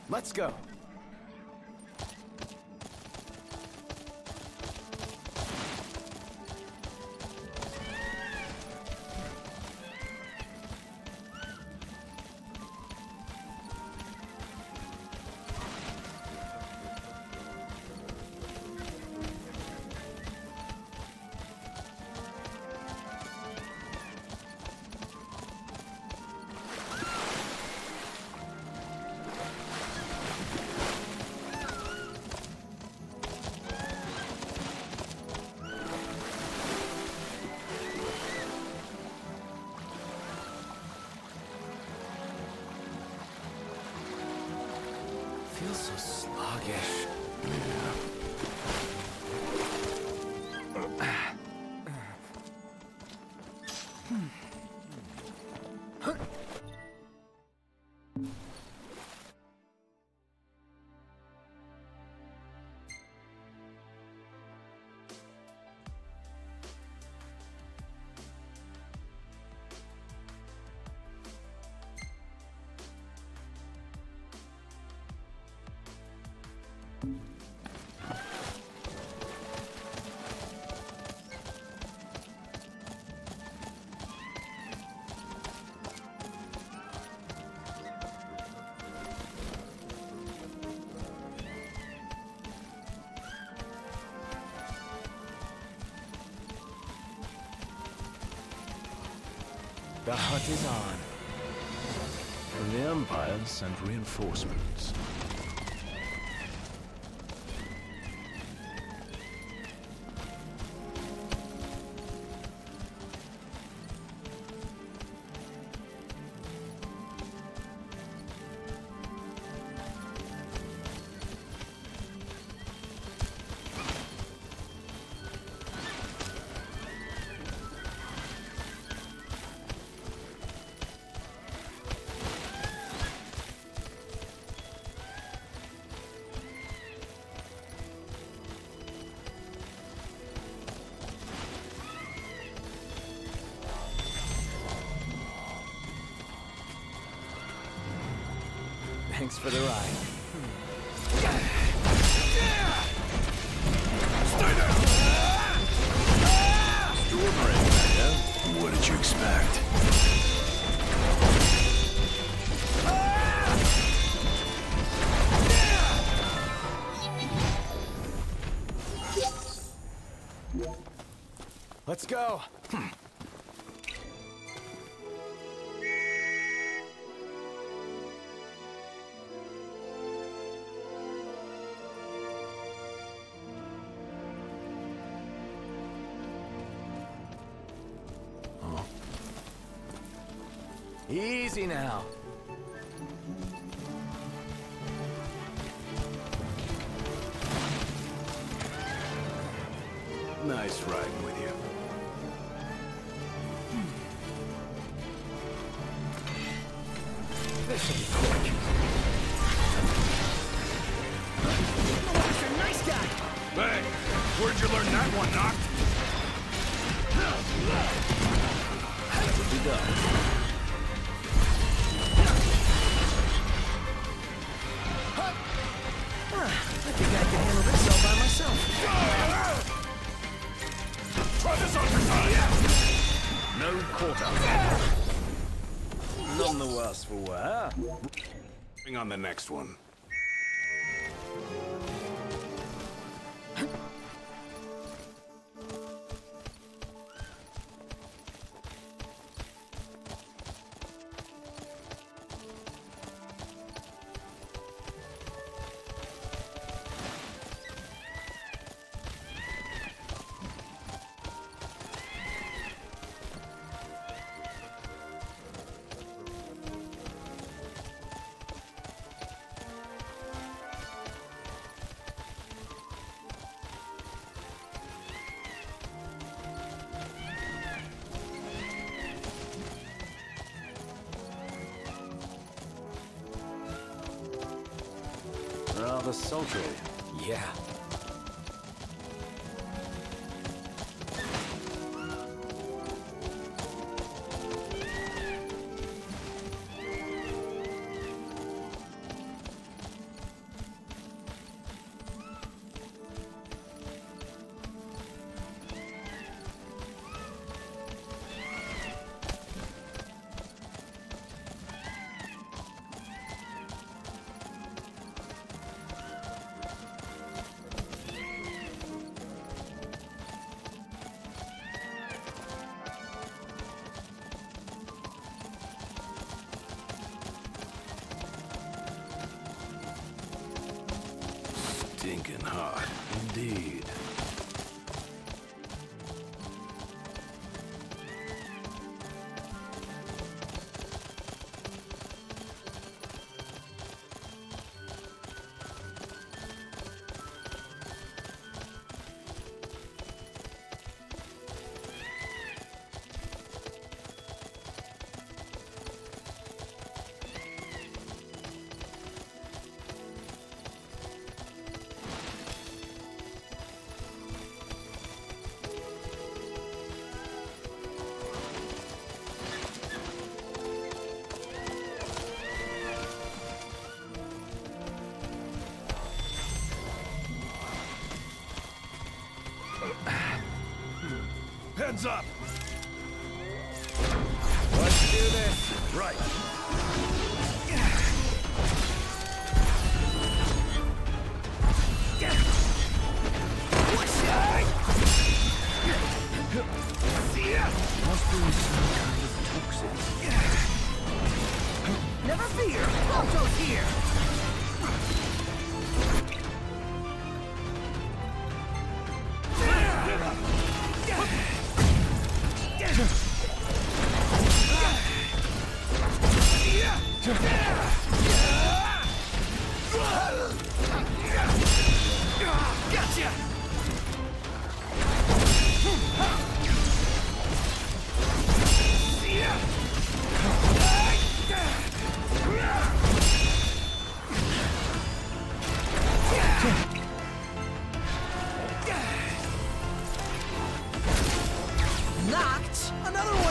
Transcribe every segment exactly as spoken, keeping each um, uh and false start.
Let's go. Feels so sluggish. The hunt is on. The Empire sent reinforcements. Thanks for the ride. Stay down! Storm Rain, yeah? What did you expect? Let's go. Easy now. Nice riding with you. This should be quick. You're a nice guy. Hey, where'd you learn that one, Noct? That would be done. I think I can handle this all by myself. Try this on your side! No quarter. None the worse for wear. Bring on the next one. Rather sultry. Yeah. stinking hot. Indeed. Heads up! Let's do this. Right. Must be some kind of toxin. Never fear, Balto's here. Gotcha! Knocked another one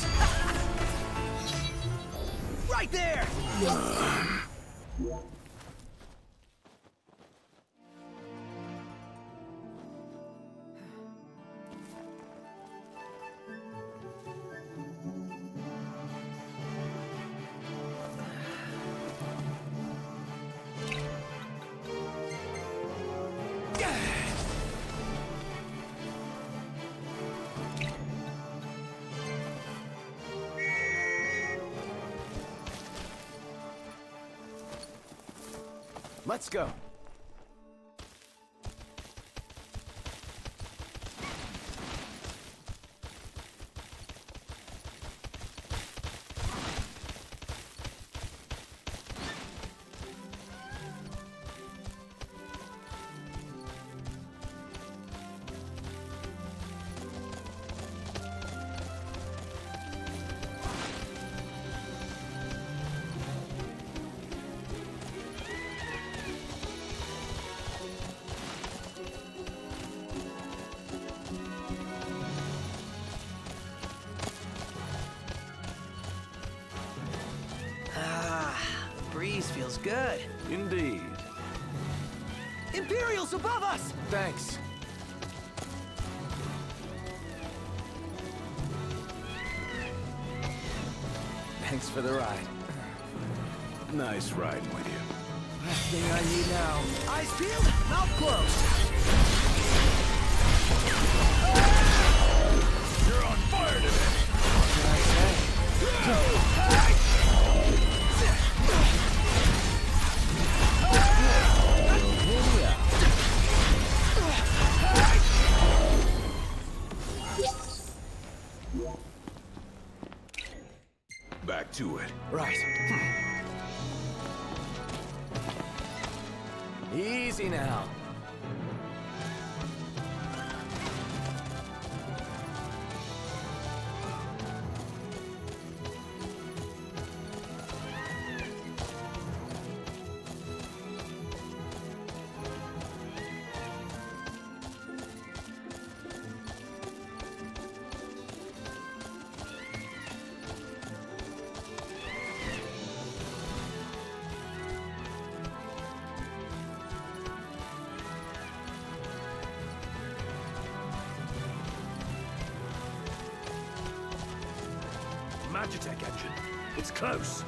out! Right there! Let's go. Breeze feels good. Indeed. Imperials above us! Thanks. Thanks for the ride. Nice riding with you. Last thing I need now. Eyes peeled, mouth closed. You're on fire today. What can I say? Back to it. Right. Easy now. Magitech engine. It's close.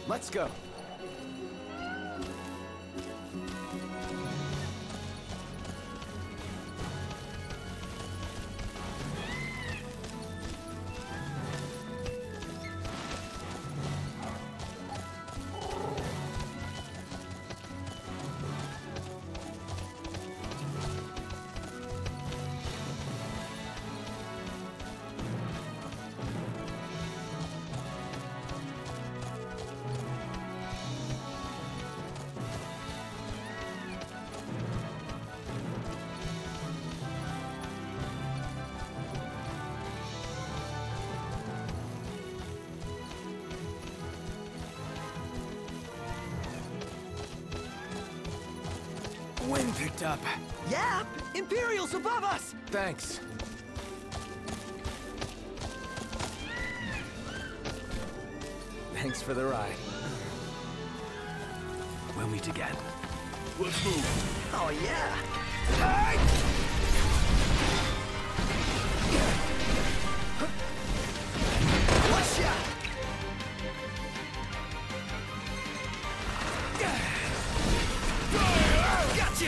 Let's go. Wind picked up. Yeah, Imperials above us! Thanks. Thanks for the ride. We'll meet again. Let's move. Oh yeah! What's ya? Gotcha!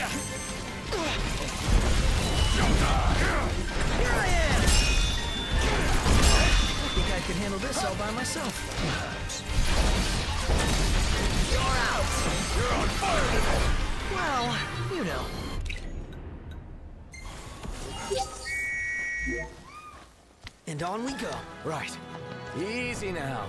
Here I am! I think I can handle this all by myself. You're out! You're on fire today. Well, you know. And on we go. Right. Easy now.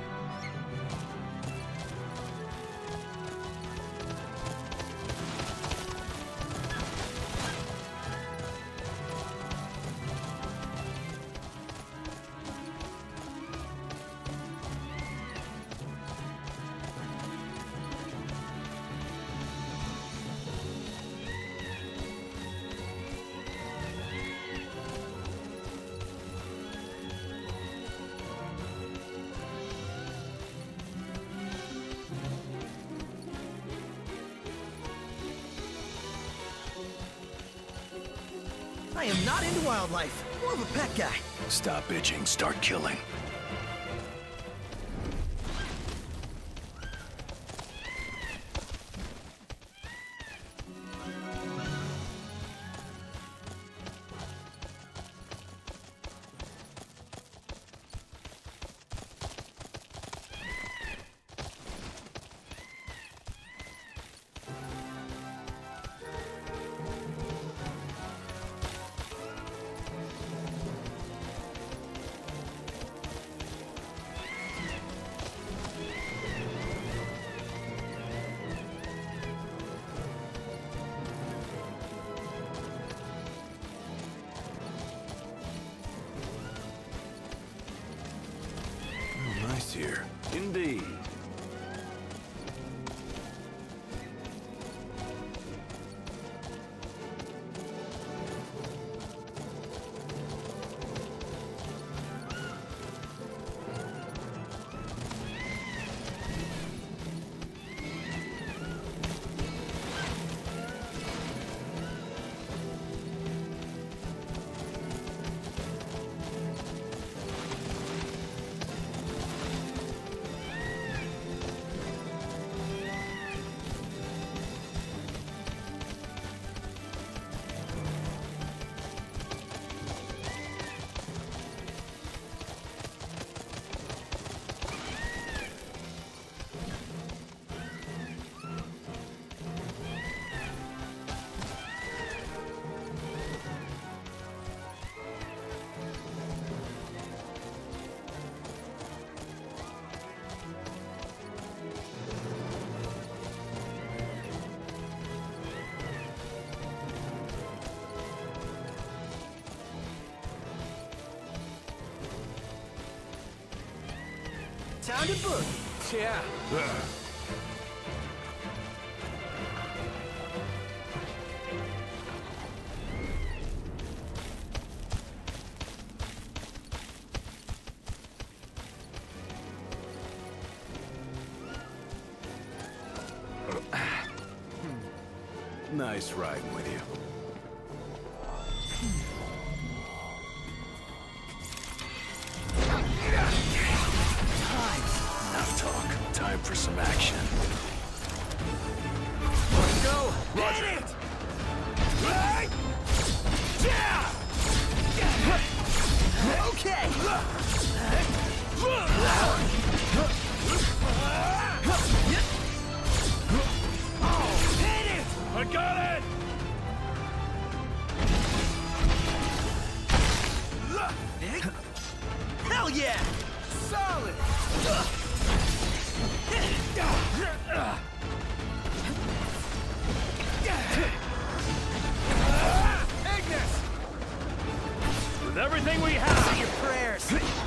I am not into wildlife. More of a pet guy. Stop bitching, start killing. Nice here. Indeed. Time to boogie. Yeah. Nice riding with you. Enough talk. Time for for some action. Let's go! Roger. Hit it! Okay! Hit it! I got it! Hell yeah! Solid! Ignis! With everything we have! Say your prayers!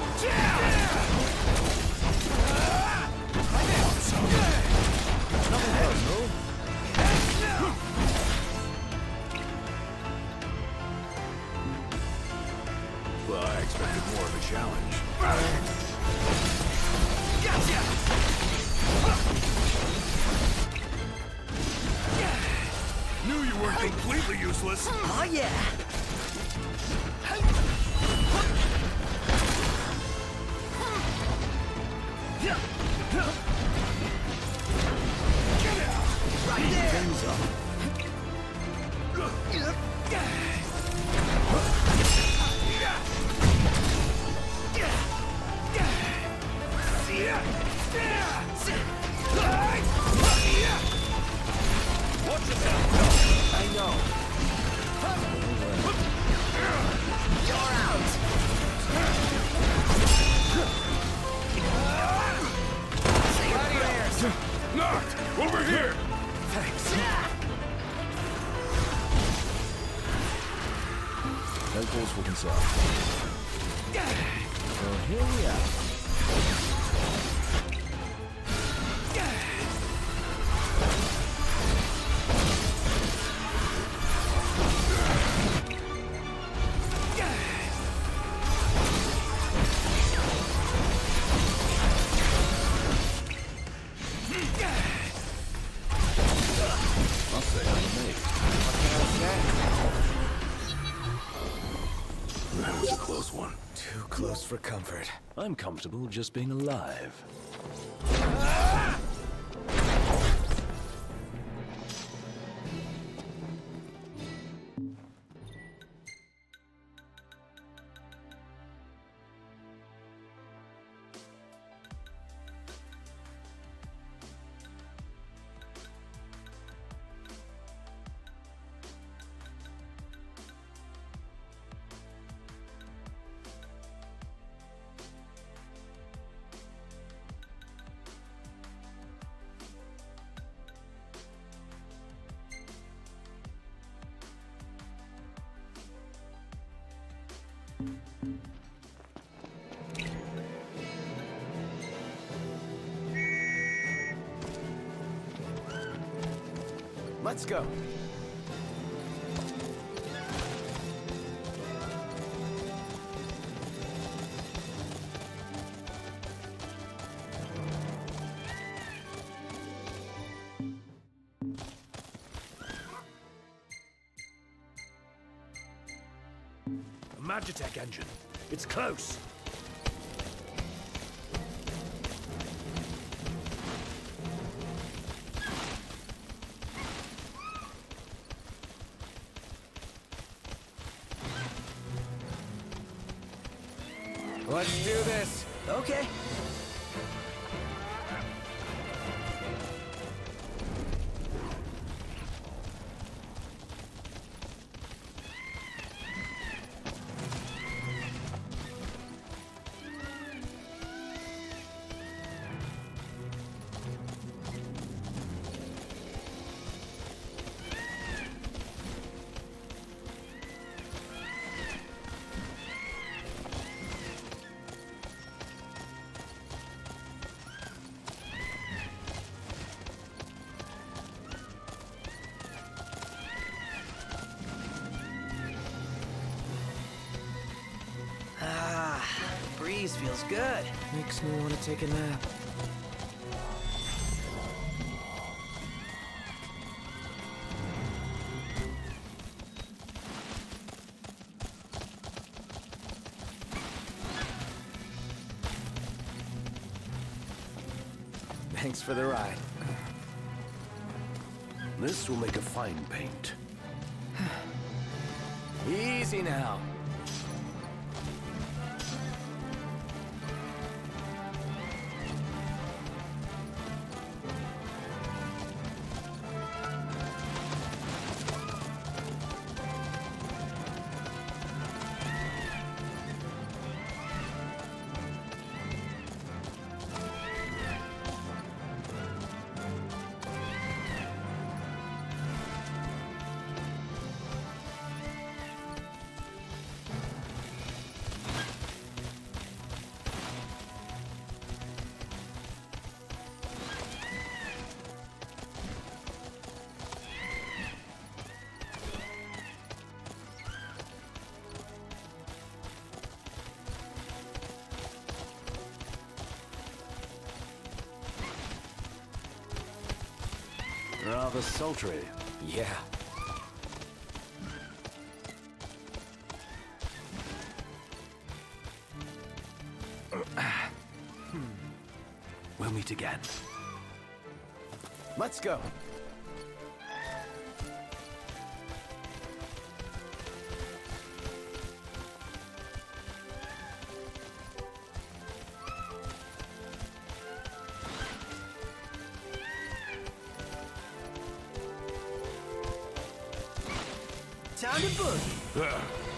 Well, I expected more of a challenge. Gotcha! Knew you weren't completely useless. Oh yeah! Right there! Watch yourself! I know. You're out! Say your prayers! Knocked! Over here! Thanks. No cause for concern. So here we are. Must say I'm amazed. That was a close one. Too close for comfort. I'm comfortable just being alive. Let's go. A Magitech engine. It's close. Let's do this. Okay. Ah, the breeze feels good. Makes me want to take a nap. Thanks for the ride. This will make a fine paint. Easy now. Rather sultry. Yeah. We'll meet again. Let's go. Time to boogie.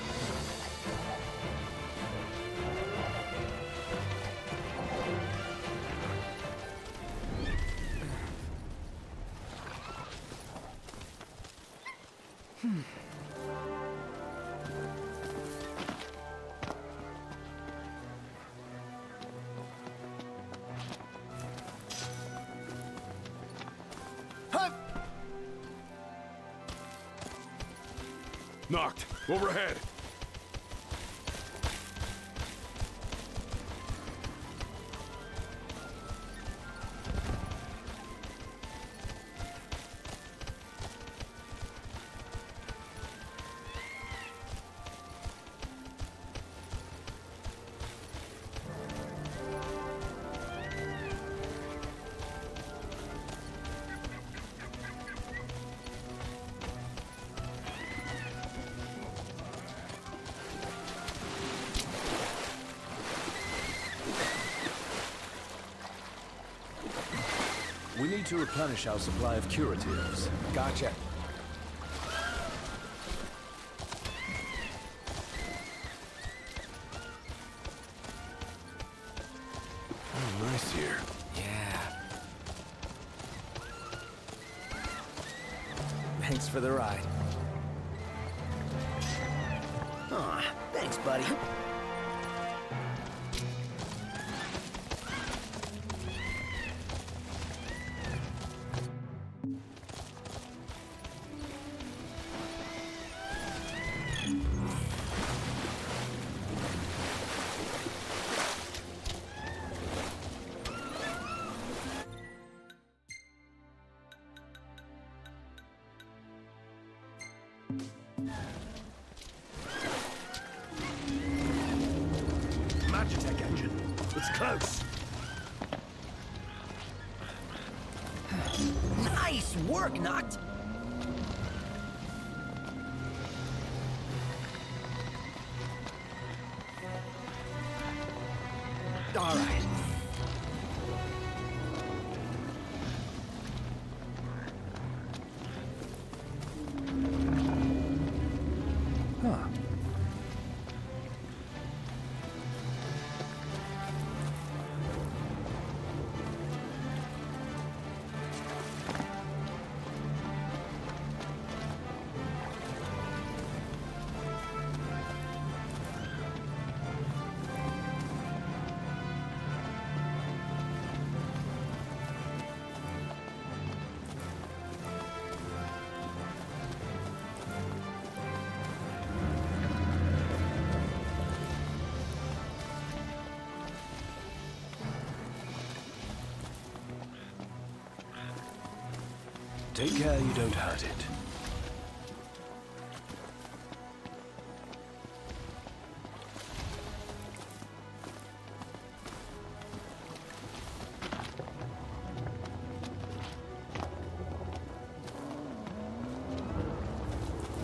Knocked. Overhead. We need to replenish our supply of curatives. Gotcha. Oh, nice here. Yeah. Thanks for the ride. Aw, thanks, buddy. Magitech engine. It's close. Nice work, Noct. All right. Huh. Take care you don't hurt it.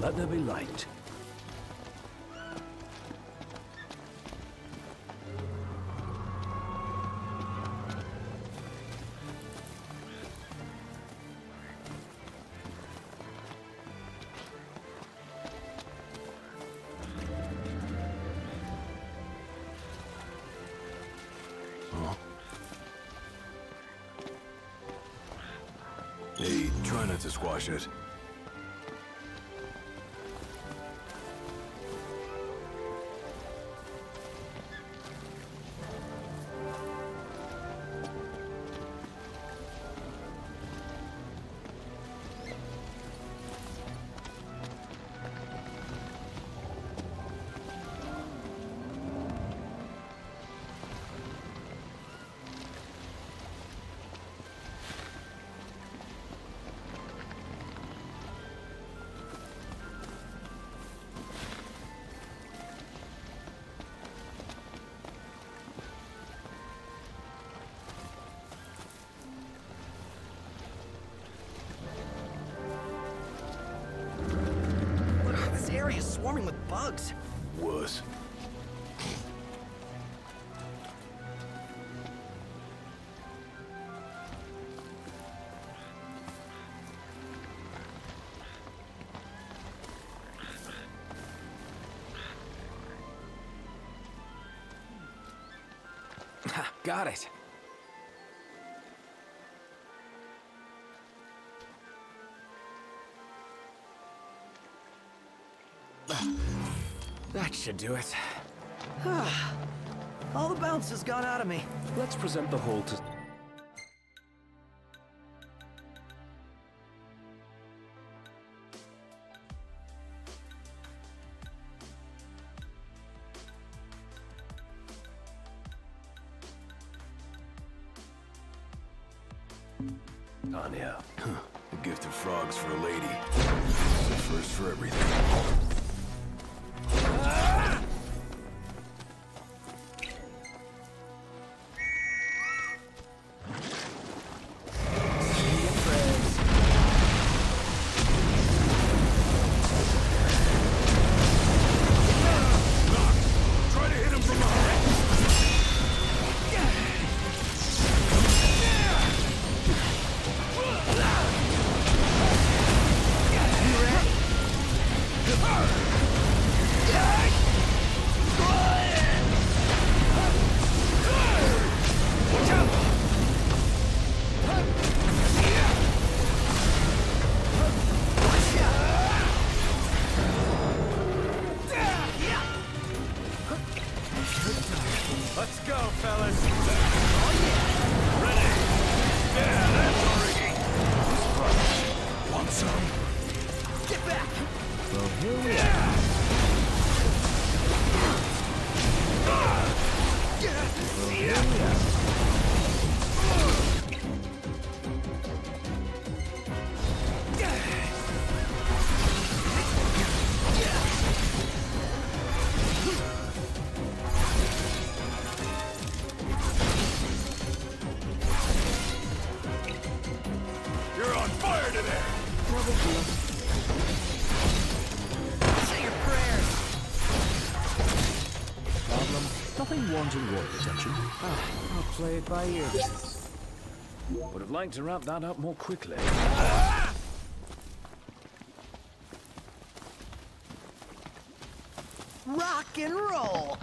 Let there be light. Hey, try not to squash it. This area is swarming with bugs. Wuss. Ha, got it. That should do it. All the bounce has gone out of me. Let's present the hall to... Tanya. Huh. A gift of frogs for a lady. It's the first for everything. Try to hit him from behind. Let's go, fellas. Ready? Yeah, that's our rigging. Want some? Get back! Well, here we are. Well, here we are. You're on fire today. Say your prayers. Problem? Nothing wanting royal attention. I'll play it by ear. Would have liked to wrap that up more quickly. Rock and roll.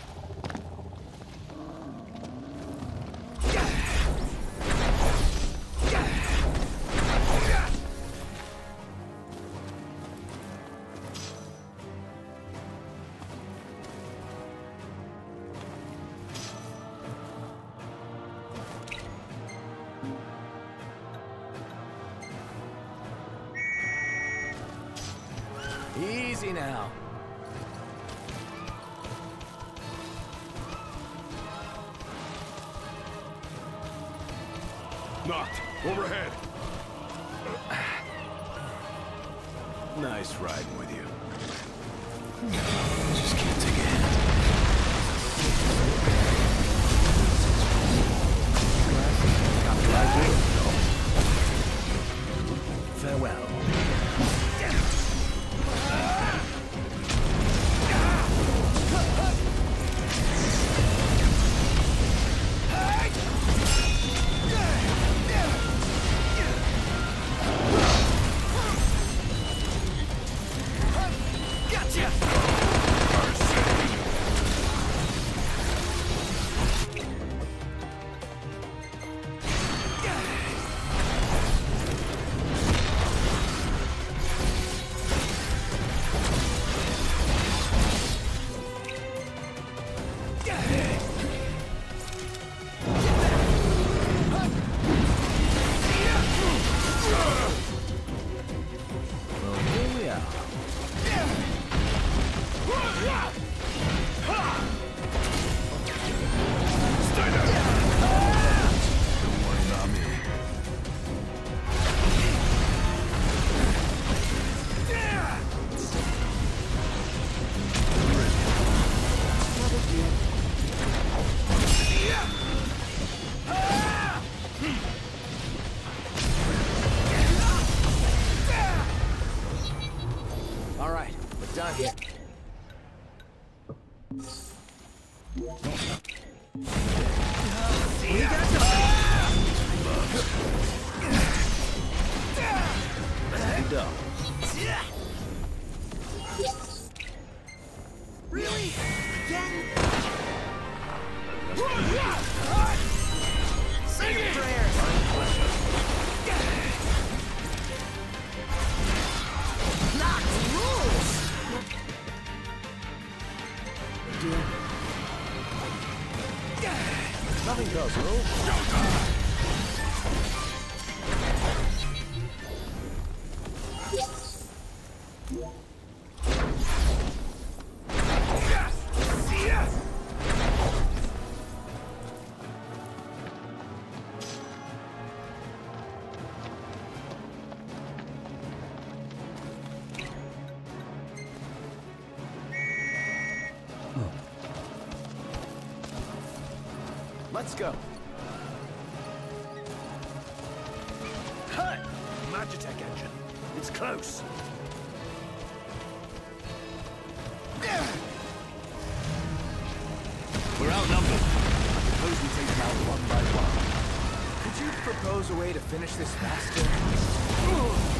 Easy now. Knocked. Overhead. Nice riding with you. Just can't take it. Farewell. We got company. Stand up. Really? Again? Say your prayers. Knock rules. Nothing does, Will. Let's go. Hey! Magitech engine. It's close. We're outnumbered. Suppose we take them out one by one. Could you propose a way to finish this faster?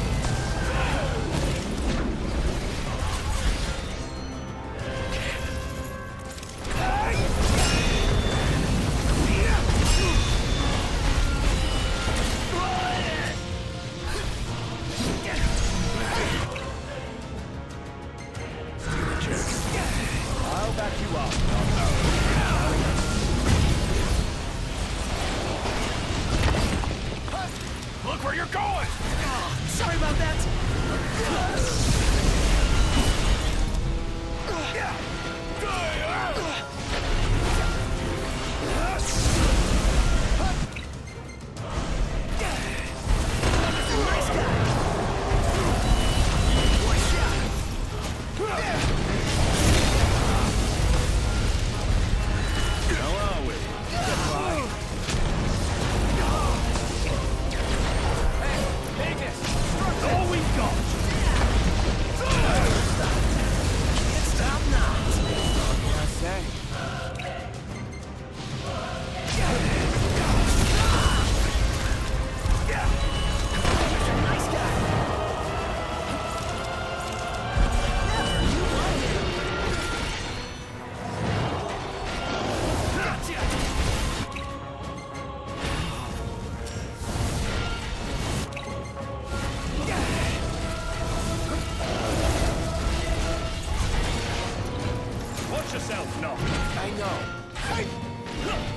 I'll back you up. Look where you're going! Sorry about that. Nice guy. One shot. How are we? All we got! It's time now. What can I say? Nice guy. Never you mind him. Gotcha. Watch yourself, no. I know.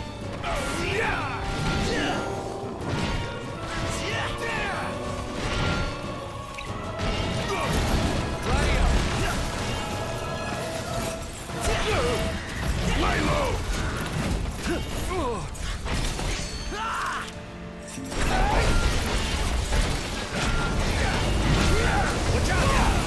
Lay low! Watch out!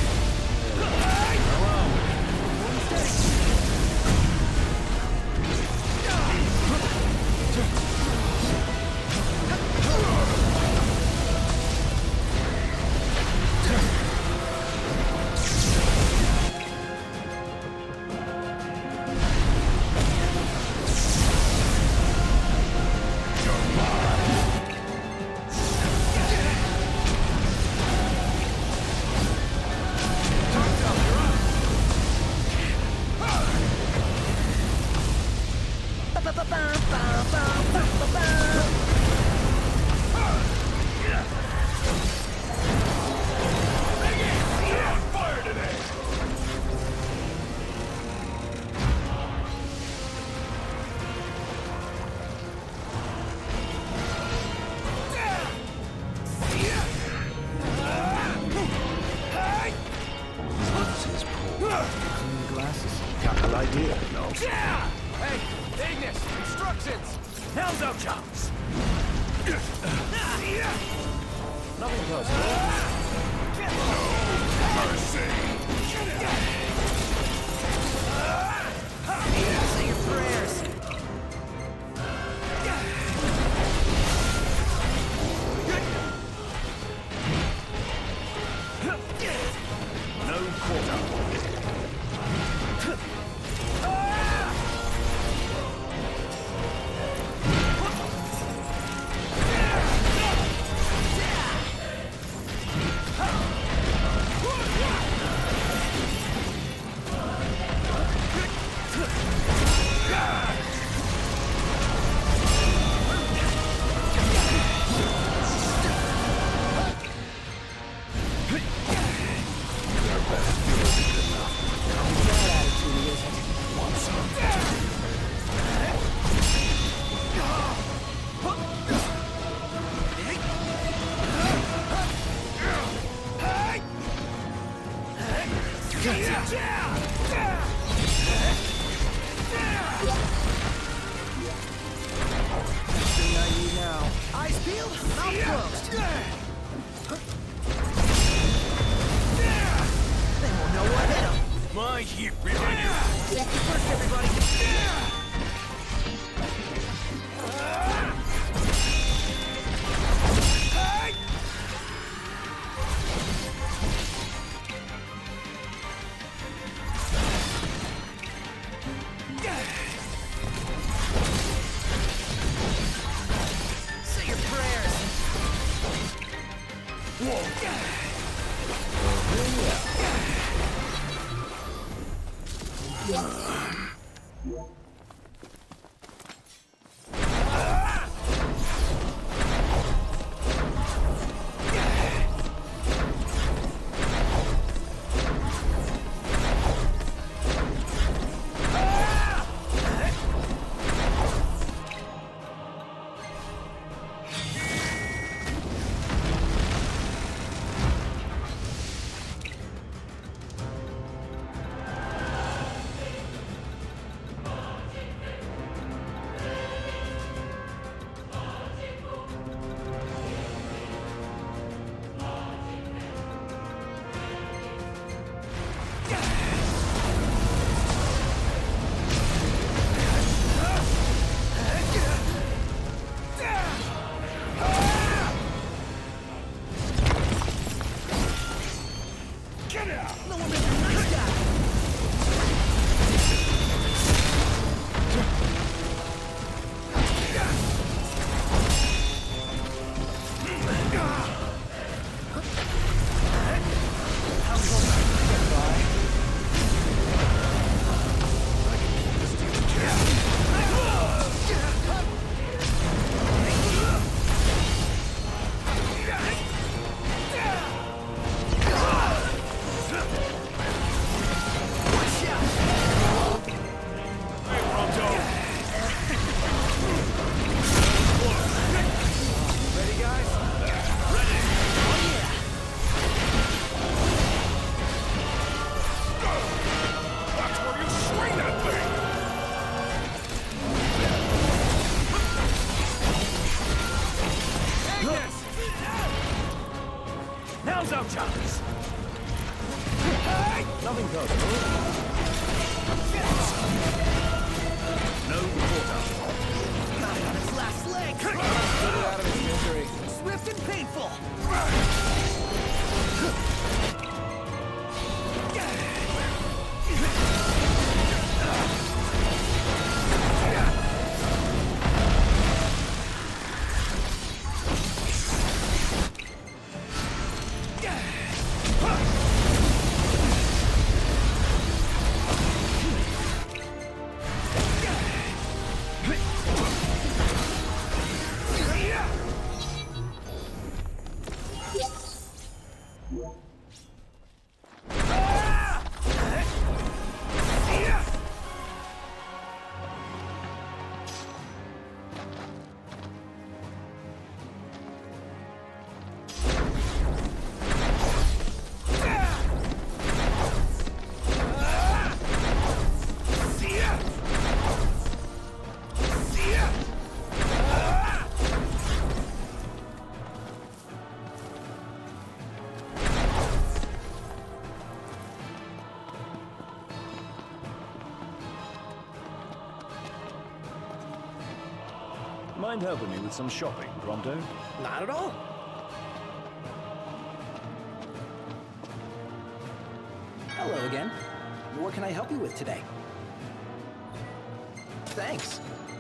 You're on fire today! This is poor. Clean glasses. Capital idea, no? Hey, Ignis, instructions! Now's our chance! Nothing does, Will. Mercy! Say your prayers. No quarter. Now's our chance. Nothing goes. No quarter. Not on his last leg. Get it out of his misery. Swift and painful. Mind helping me with some shopping, Prompto? Not at all. Hello again. What can I help you with today? Thanks.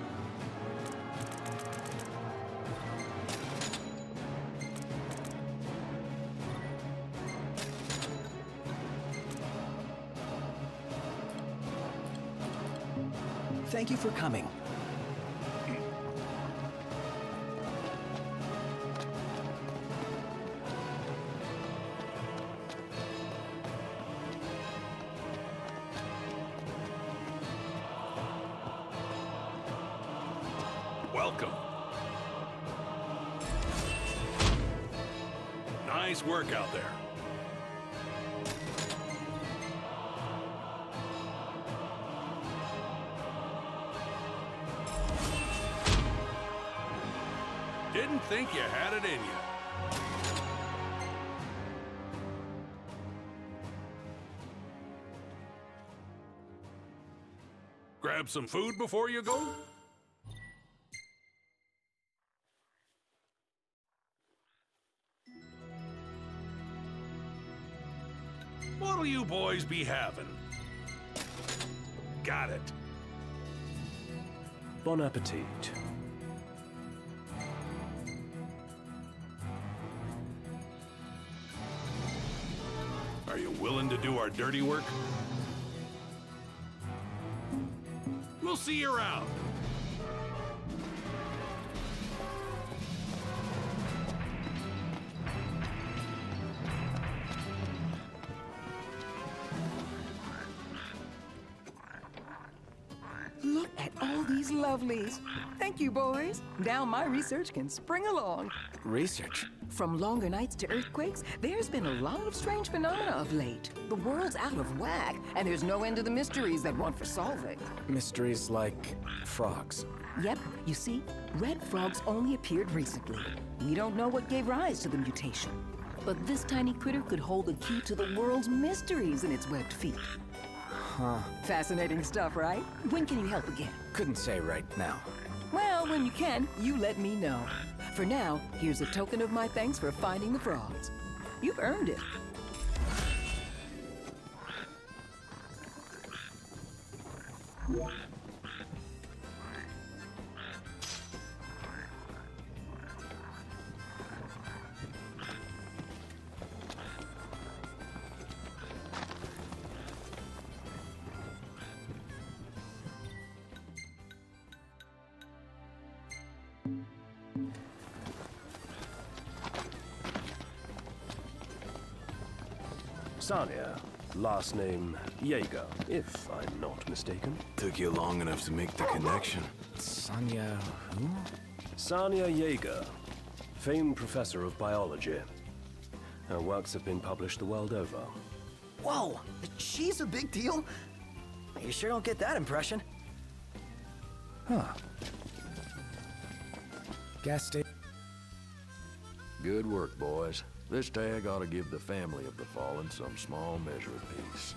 Thank you for coming. Welcome. Nice work out there. Didn't think you had it in you. Grab some food before you go? What'll you boys be having? Got it. Bon appetit. do our dirty work? We'll see you around. Look at all these lovelies. Thank you, boys. Now my research can spring along. Research? From longer nights to earthquakes, there's been a lot of strange phenomena of late. The world's out of whack, and there's no end to the mysteries that want for solving. Mysteries like frogs. Yep, you see, red frogs only appeared recently. We don't know what gave rise to the mutation. But this tiny critter could hold the key to the world's mysteries in its webbed feet. Huh. Fascinating stuff, right? When can you help again? Couldn't say right now. Well, when you can, you let me know. For now, here's a token of my thanks for finding the frogs. You've earned it. Sanya, last name Jaeger, if I'm not mistaken. Took you long enough to make the connection. Sanya who? Sanya Jaeger, famed professor of biology. Her works have been published the world over. Whoa, she's a big deal? You sure don't get that impression. Huh. Gas station. Good work, boys. This tag ought to give the family of the fallen some small measure of peace.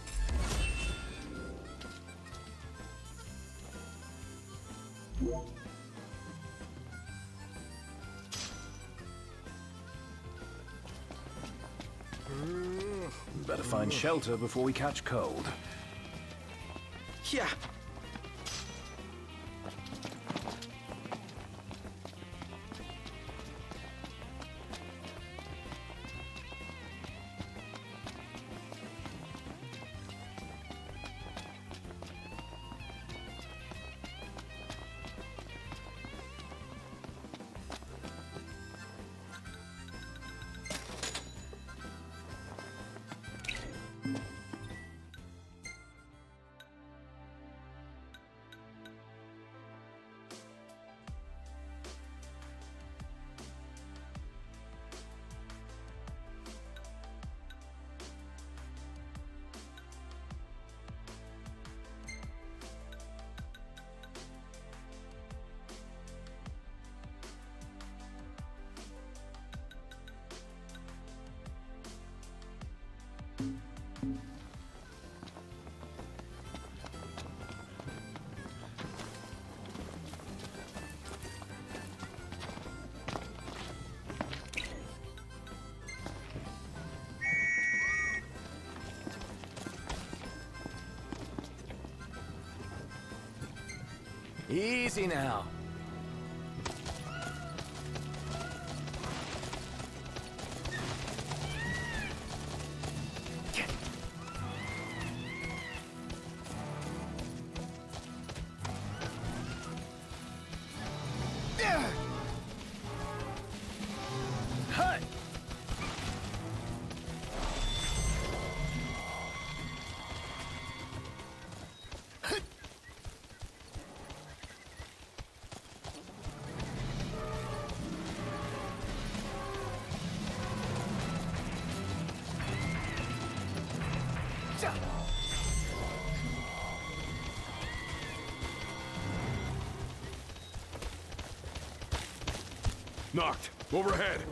Better find shelter before we catch cold. Yeah. Easy now. Knocked. Overhead.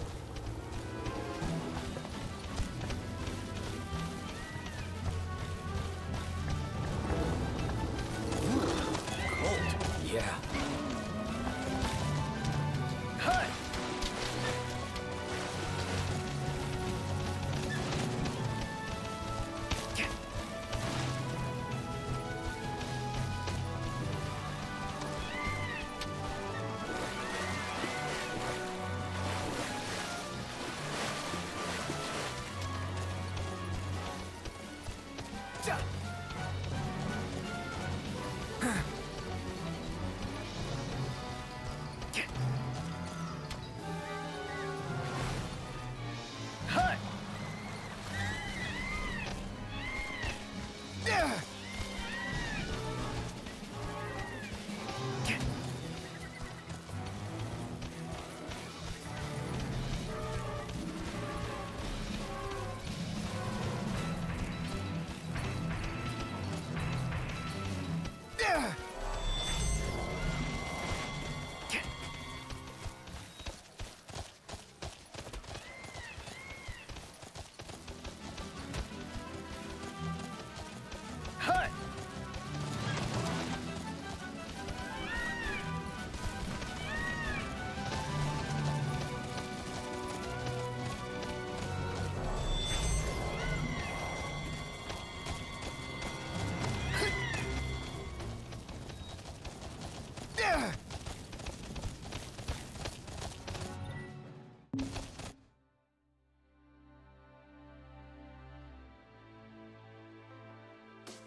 Cold. Yeah.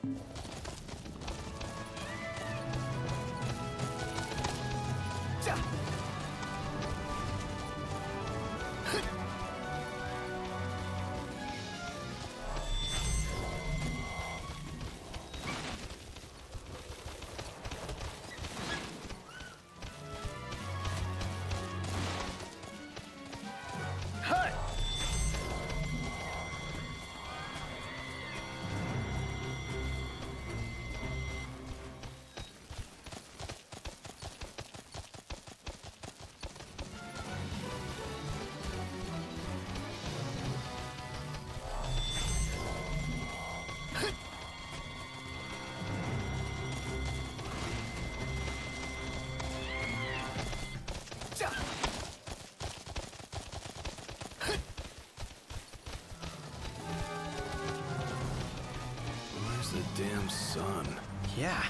Where's the damn sun? Yeah.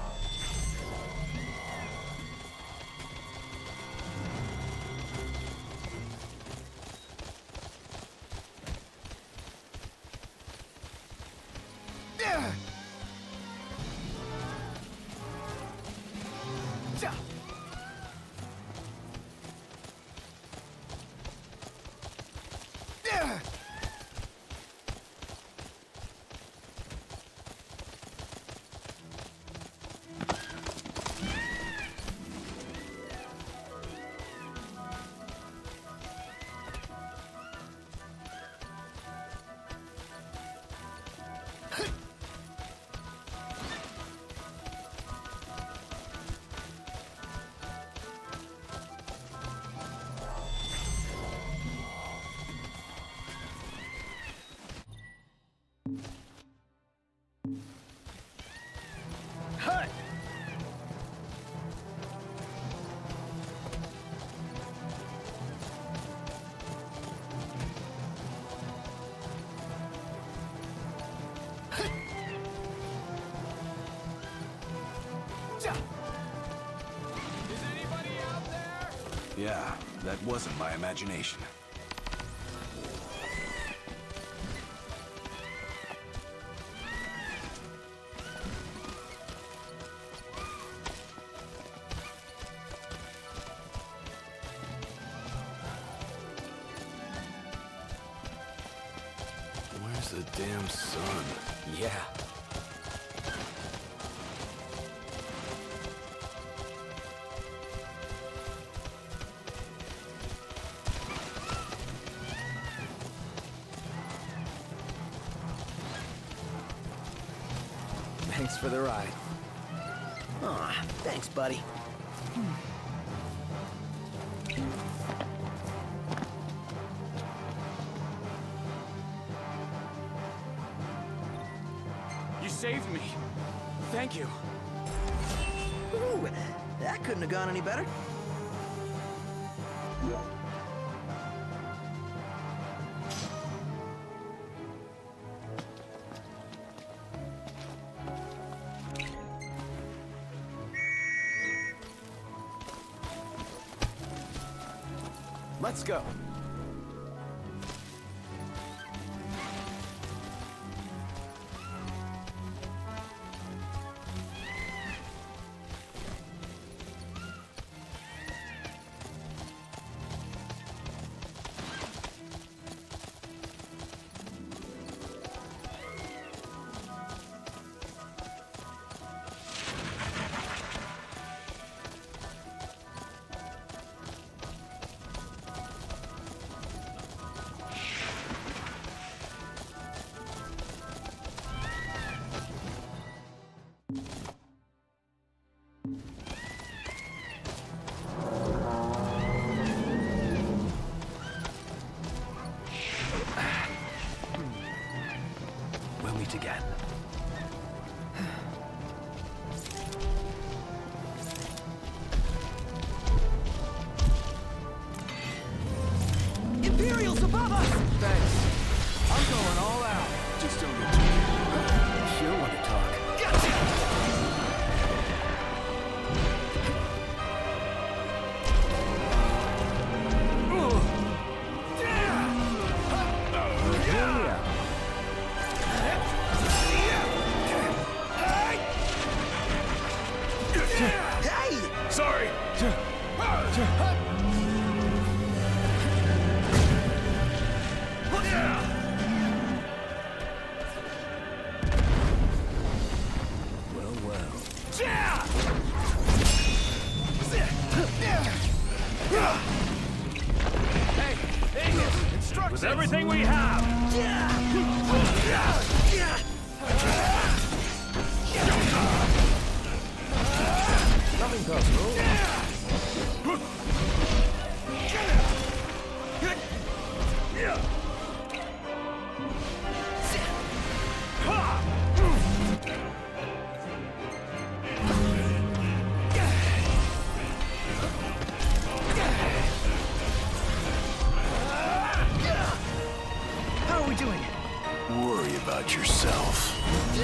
Yeah, that wasn't my imagination. Where's the damn sun? Yeah. Thanks for the ride. Aw, thanks, buddy. You saved me. Thank you. Ooh, that couldn't have gone any better. Let's go. Sorry. Well, well. Hey, Aegis, instructions! With everything we have! Nothing personal. How are we doing? Worry about yourself.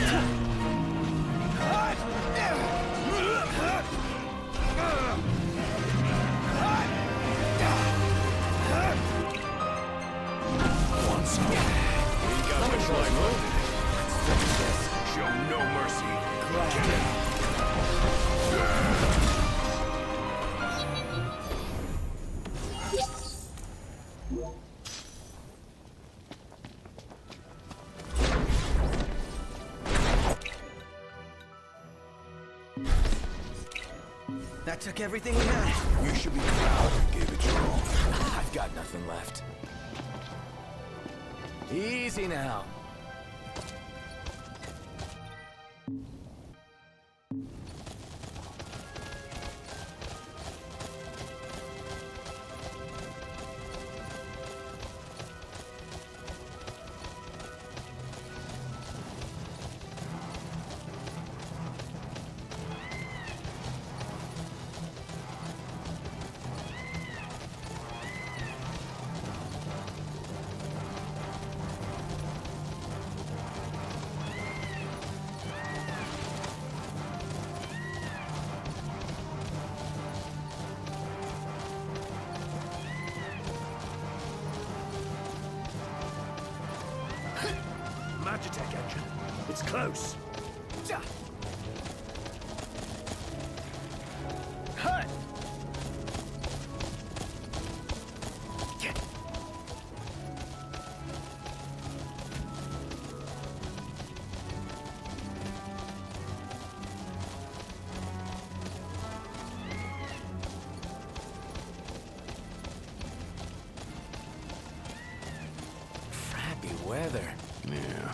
Once more. We got the slide loaded. Show no mercy. That took everything we had. You should be proud you gave it your all. I've got nothing left. Easy now. Magitech engine. It's close. Frappy weather. Yeah.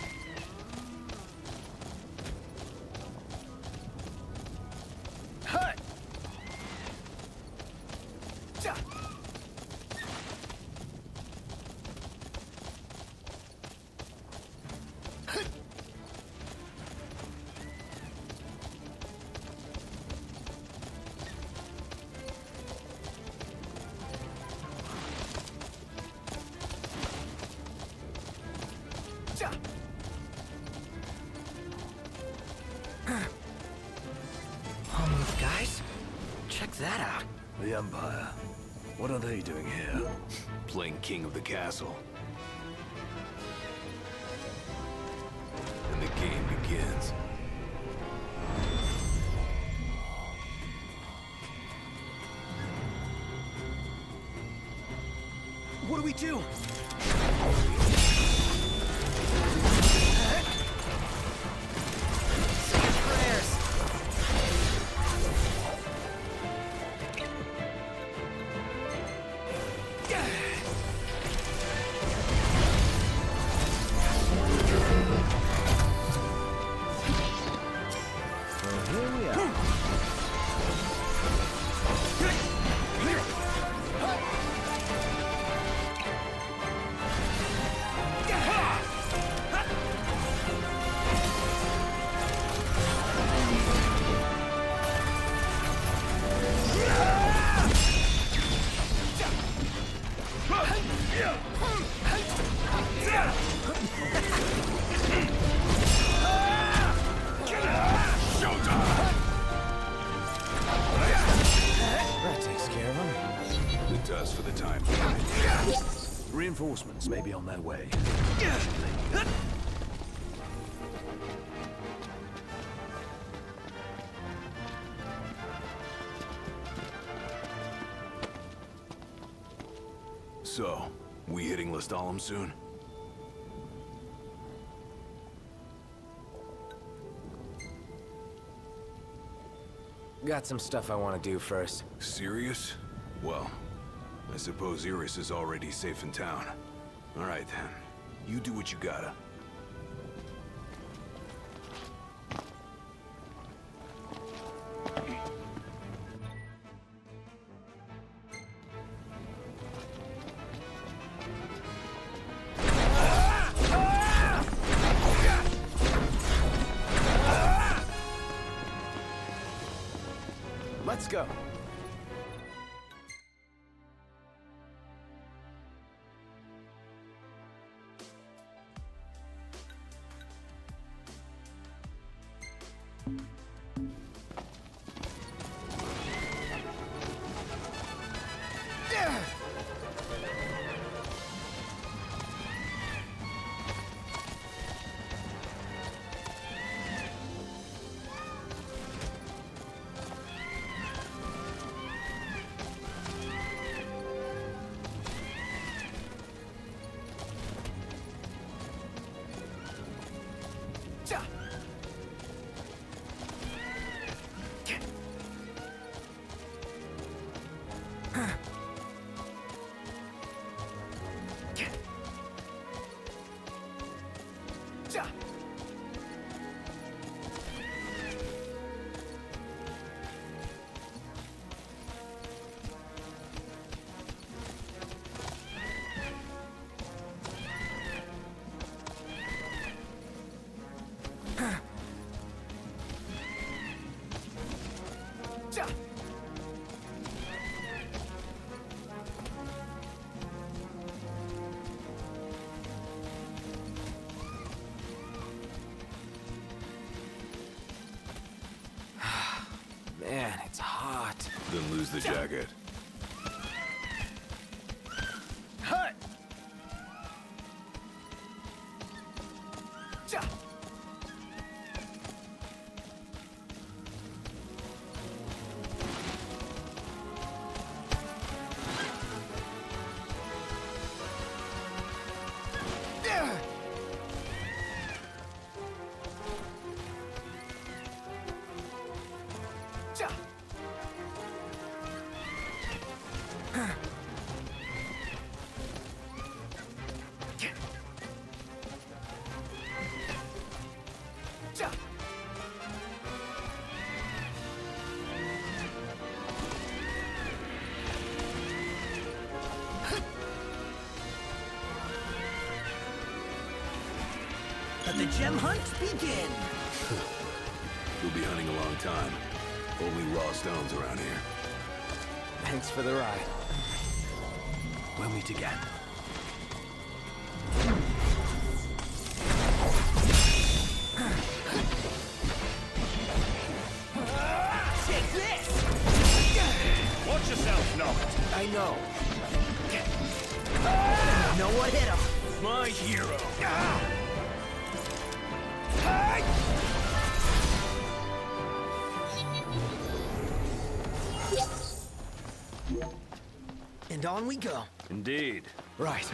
Um, guys, check that out. The Empire. What are they doing here? Playing king of the castle. And the game begins. What do we do? Say your prayers. Here we are. That takes care of him. It does for the time. Reinforcements may be on their way. So, we hitting Lestalem soon? Got some stuff I want to do first. Serious? Well, I suppose Iris is already safe in town. All right, then. You do what you gotta. Let's go. Man, it's hot. Then lose the jacket. Hut! Let the gem hunt begin! You'll be hunting a long time. Only raw stones around here. Thanks for the ride. We'll meet again. Take this! Watch yourself, Noct! I know. Know what hit him? My hero! And on we go. Indeed. Right.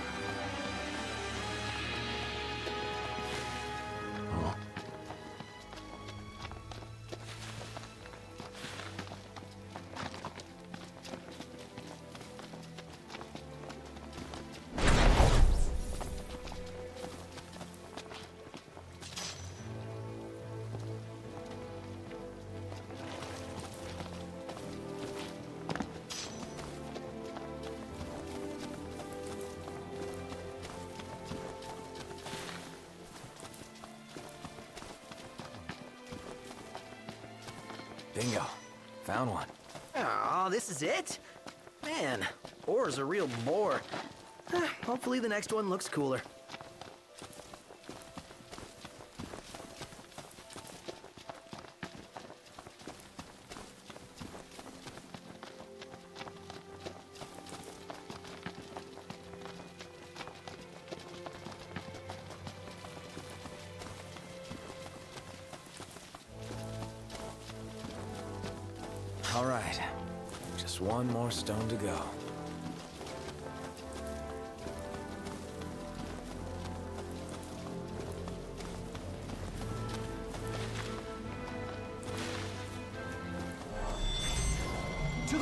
Bingo. Found one. Aw, this is it? Man, ore's a real bore. Eh, Hopefully the next one looks cooler. All right. Just one more stone to go.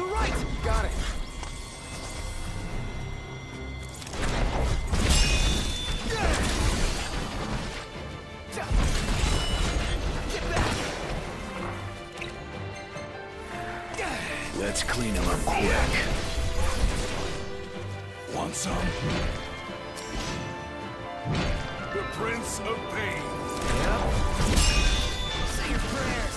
right! Got it. Get back! Let's clean him up quick. Want some? The Prince of Pain. Yep. Say your prayers.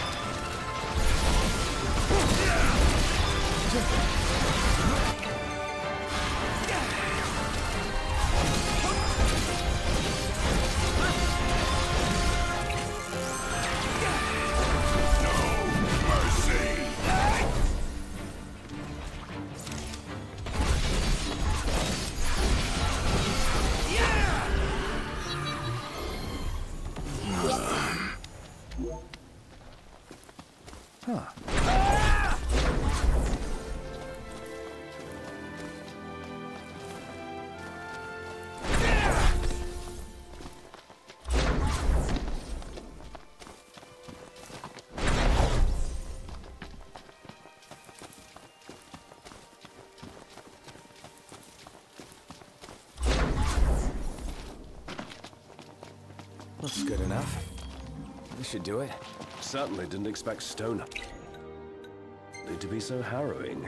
Looks good enough. This should do it. Certainly didn't expect Stone to be so harrowing.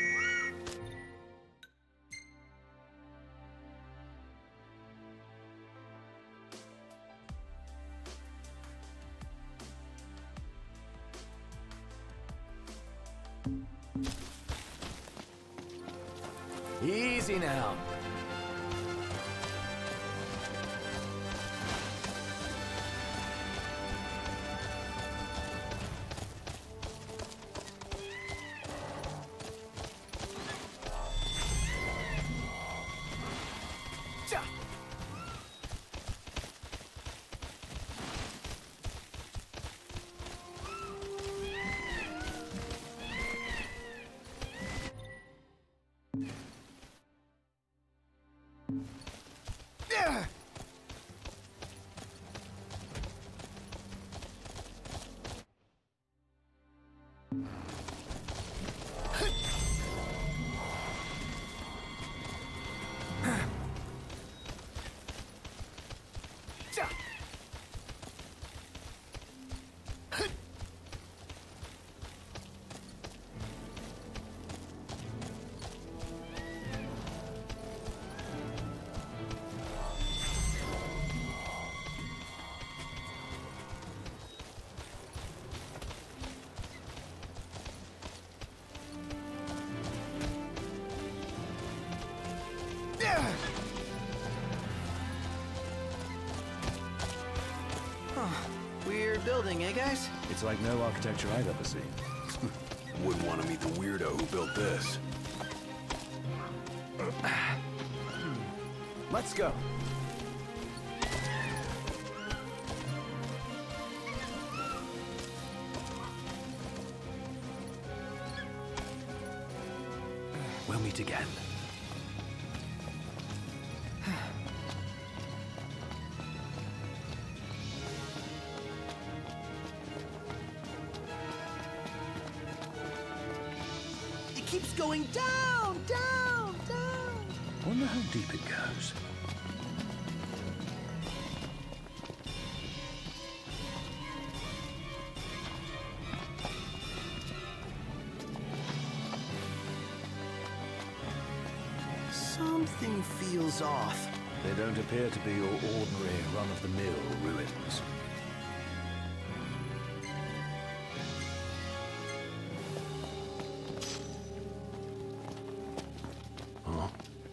Easy now. Weird building, eh, guys? It's like no architecture I've ever seen. Wouldn't want to meet the weirdo who built this. Let's go. We'll meet again. It keeps going down, down, down. Wonder how deep it goes. Something feels off. They don't appear to be your ordinary run-of-the-mill ruins. Huh?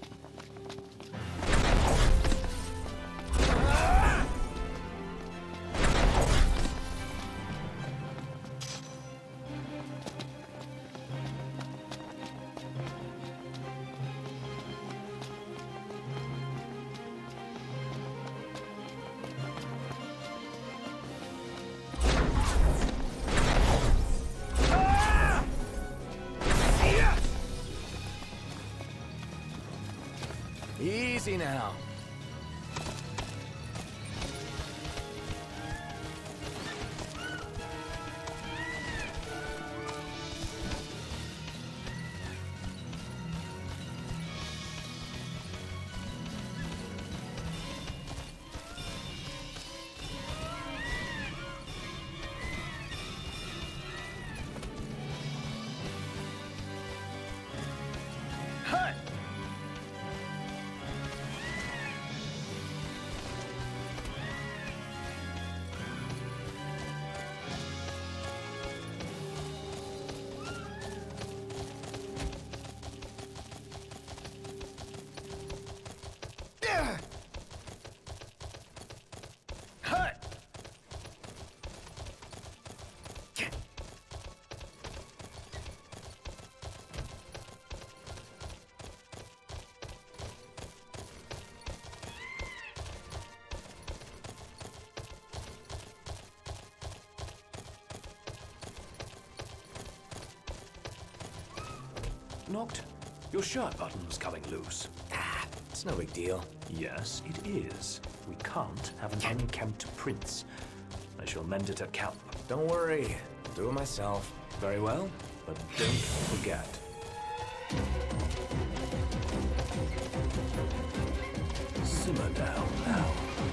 Easy now. knocked? Your shirt button's coming loose. Ah, it's no big deal. Yes, it is. We can't have an unkempt prince. I shall mend it at camp. Don't worry, I'll do it myself. Very well, but don't forget. Simmer down now.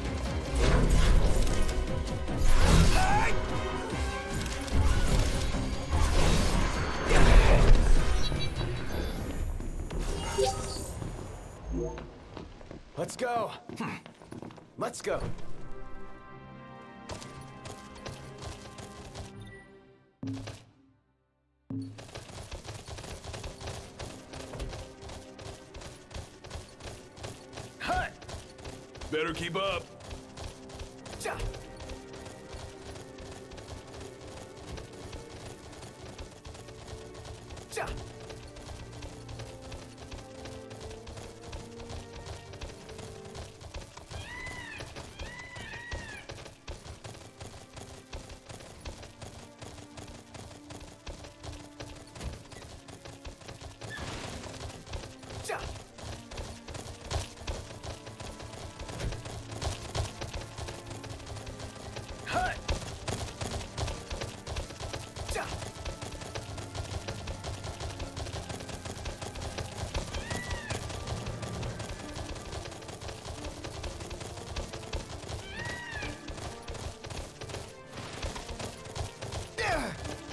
Let's go. Let's go. Hut! Better keep up. Ja! Ja! Ja! Hut! Ja! Yeah!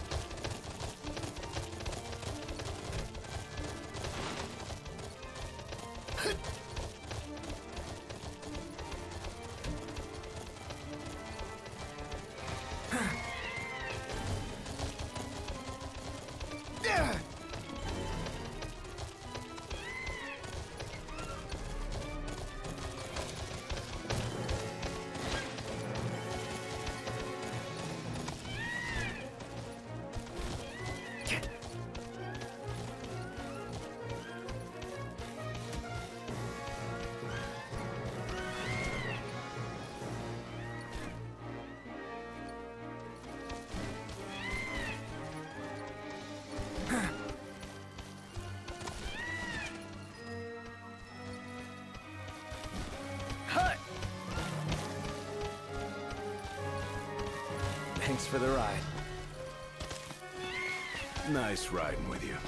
Yeah! Hut! Thanks for the ride. Nice riding with you.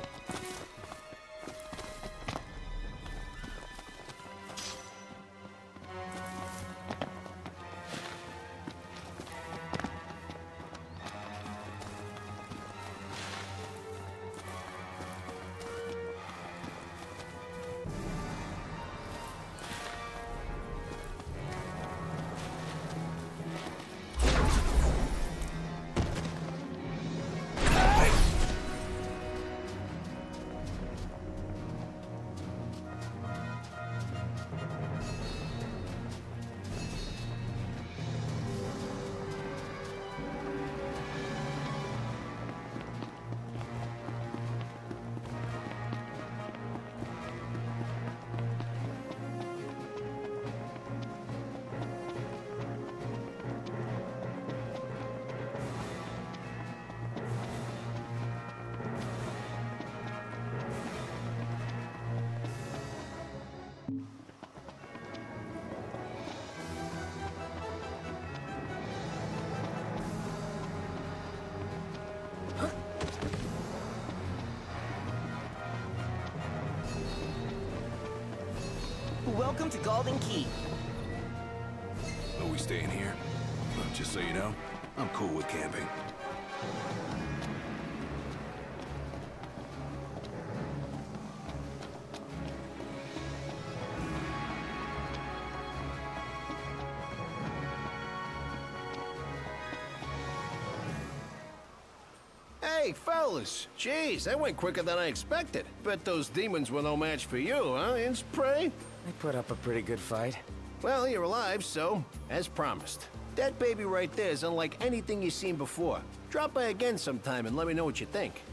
Welcome to Golden Key. Are we staying here? Well, just so you know, I'm cool with camping. Hey, fellas! Jeez, that went quicker than I expected. Bet those demons were no match for you, huh, Inns Prey? I put up a pretty good fight. Well, you're alive, so, as promised. That baby right there is unlike anything you've seen before. Drop by again sometime and let me know what you think.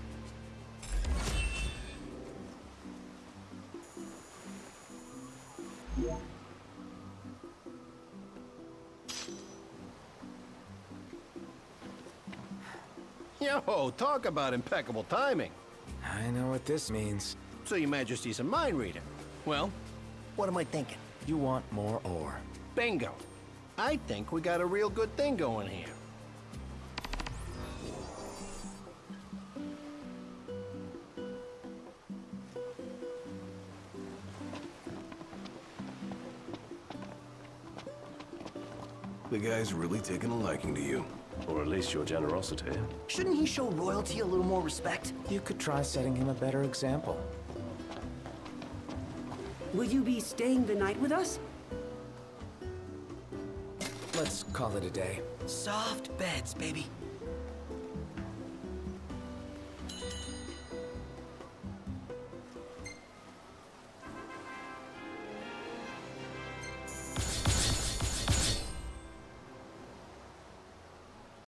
Yo, talk about impeccable timing. I know what this means. So your Majesty's a mind reader. Well, what am I thinking? You want more ore. Bingo. I think we got a real good thing going here. The guy's really taken a liking to you. Or at least your generosity. Shouldn't he show royalty a little more respect? You could try setting him a better example. Will you be staying the night with us? Let's call it a day. Soft beds, baby.